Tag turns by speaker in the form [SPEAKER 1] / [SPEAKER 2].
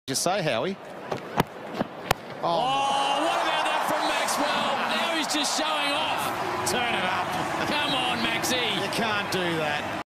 [SPEAKER 1] Just say, Howie.
[SPEAKER 2] Oh, what about that from Maxwell? Now he's just showing off.
[SPEAKER 1] Turn it up.
[SPEAKER 2] Come on, Maxie.
[SPEAKER 1] You can't do that.